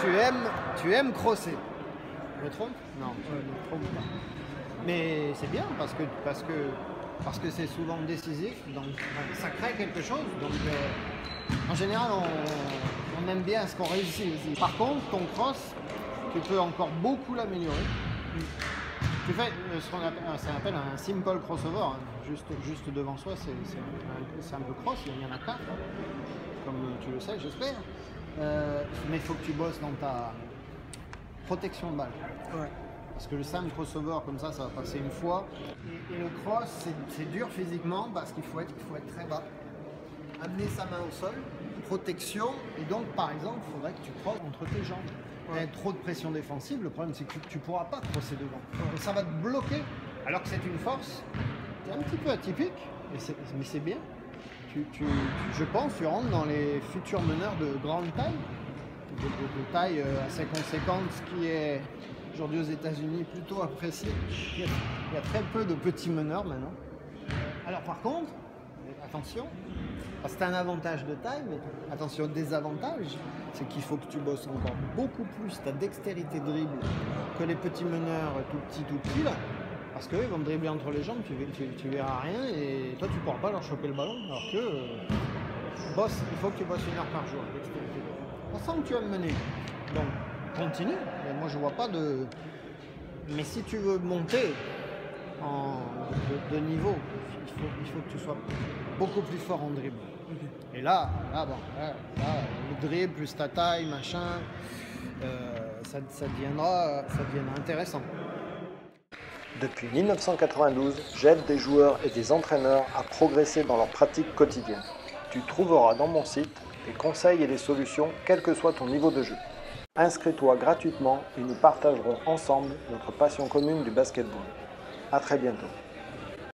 tu aimes crosser. Je me trompe? Non, je ne me trompe pas. Mais c'est bien parce que c'est souvent décisif, donc ça crée quelque chose. Donc en général, on aime bien ce qu'on réussit aussi. Par contre, ton cross, tu peux encore beaucoup l'améliorer. Tu fais ce qu'on appelle un simple crossover, hein. Juste devant soi, c'est un peu cross, il y en a 4, comme tu le sais, j'espère. Mais il faut que tu bosses dans ta protection de balle. Ouais. Parce que le simple crossover, comme ça va passer une fois. Et le cross, c'est dur physiquement parce qu'il faut être très bas. Amener sa main au sol, protection. Et donc, par exemple, il faudrait que tu crosses entre tes jambes. Ouais. Avec trop de pression défensive, le problème, c'est que tu ne pourras pas crosser devant. Ouais. Donc, ça va te bloquer. Alors que c'est une force, c'est un petit peu atypique, mais c'est bien. Je pense que tu rentres dans les futurs meneurs de grande taille, de taille assez conséquente, ce qui est aujourd'hui aux États-Unis plutôt apprécié. Il y a très peu de petits meneurs maintenant. Alors par contre, attention, c'est un avantage de taille, mais attention, désavantage, c'est qu'il faut que tu bosses encore beaucoup plus ta dextérité de dribble que les petits meneurs tout petits là. Parce qu'eux, ils vont te dribbler entre les jambes, tu verras rien et toi, tu ne pourras pas leur choper le ballon. Alors que il faut que tu bosses 1 heure par jour. On sent que tu vas me mener. Donc, continue. Mais moi, je vois pas de... Mais si tu veux monter de niveau, il faut que tu sois beaucoup plus fort en dribble. Okay. Et là, le dribble plus ta taille, machin, ça deviendra intéressant. Depuis 1992, j'aide des joueurs et des entraîneurs à progresser dans leur pratique quotidienne. Tu trouveras dans mon site des conseils et des solutions, quel que soit ton niveau de jeu. Inscris-toi gratuitement et nous partagerons ensemble notre passion commune du basketball. À très bientôt.